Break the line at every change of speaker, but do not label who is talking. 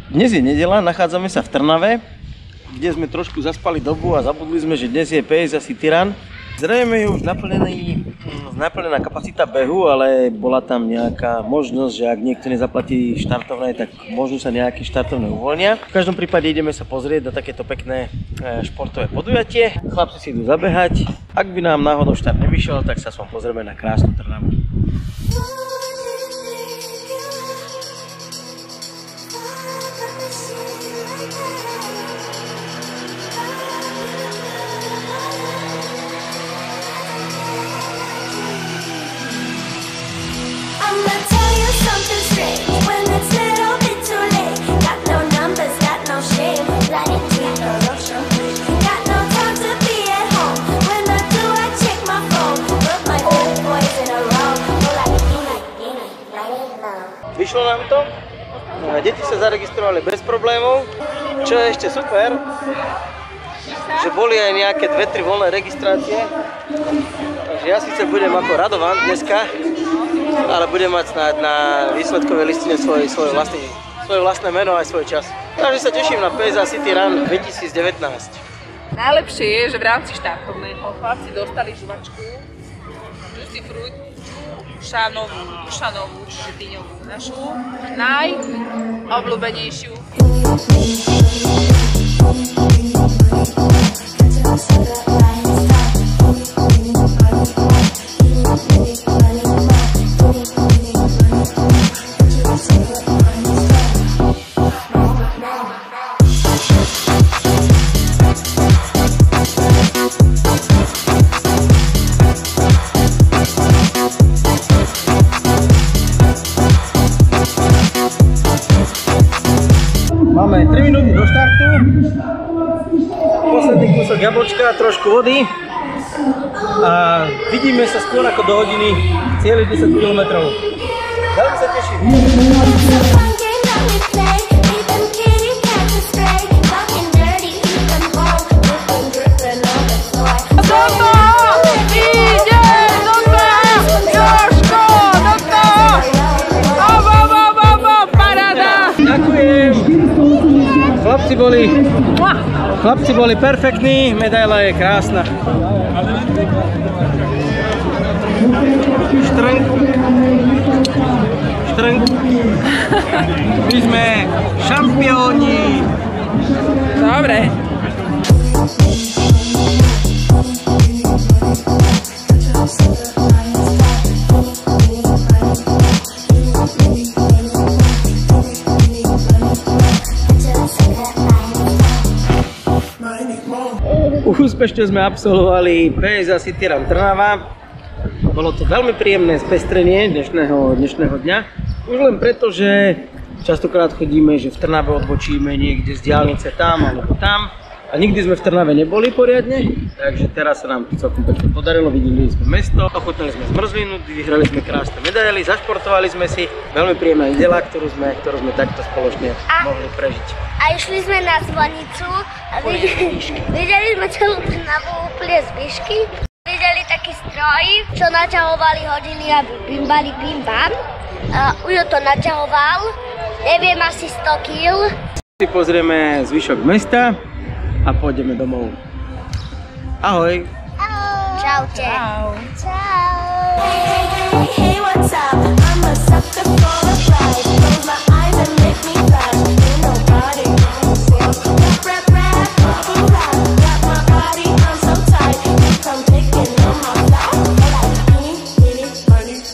Dnes je nedeľa, nachádzame sa v Trnave, kde sme trošku zaspali dobu a zabudli sme, že dnes je PSA City Run. Zrejme je už naplnená kapacita behu, ale bola tam nejaká možnosť, že ak niekto nezaplatí štartovné, tak možno sa nejaké štartovné uvoľnia. V každom prípade ideme sa pozrieť na takéto pekné športové podujatie. Chlapci si idú zabehať. Ak by nám náhodou štart nevyšiel, tak sa som pozrieme na krásnu Trnavu. Vyšlo nám to, deti sa zaregistrovali bez problémov, čo je ešte super, že boli aj nejaké 2-3 voľné registrácie, takže ja síce budem ako Radovan dneska, ale budem mať snáď na výsledkovej listine svoje vlastné meno aj svoj čas. Takže sa teším na PSA City Run 2019.
Najlepšie je, že v rámci štartovného chlapci dostali žuvačku, Juicy Fruit, šanovú, čiže dyňovú, našu najobľúbenejšiu.
Máme 3 minúty do štartu, posledný kúsok jablčka, trošku vody a vidíme sa skôr ako do hodiny, cieľ 10 km. Veľmi sa teším. Chlapci boli perfektní, medaila je krásna. Štrnk. My sme šampióni.
Dobre.
Úspešne sme absolvovali PSA City Run Trnava. Bolo to veľmi príjemné spestrenie dnešného dňa. Už len preto, že častokrát chodíme, že v Trnave odbočíme niekde z diaľnice tam alebo tam. A nikdy sme v Trnave neboli poriadne, takže teraz sa nám to celkom pekne podarilo. Videli sme mesto, ochutnali sme zmrzlinu, vyhrali sme krásne medaily, zašportovali sme si. Veľmi príjemná nedeľa, ktorú sme takto spoločne mohli prežiť.
A išli sme na zvonicu a videli sme celú Trnavu úplne z výšky. Videli taký stroj, čo naťahovali hodiny a bimbali bim bam. Ujo to naťahoval, neviem, asi 100 kg.
Si pozrieme zvyšok mesta a pôjdeme domov. Ahoj!
Čaute!
Čau!
Čau!
Hey, what's up? I'm a sucker for a ride. Close my eyes and make me flash. Ain't nobody rap, bubble wrap. Got my body, I'm so tight. You come picking on my fly. Money.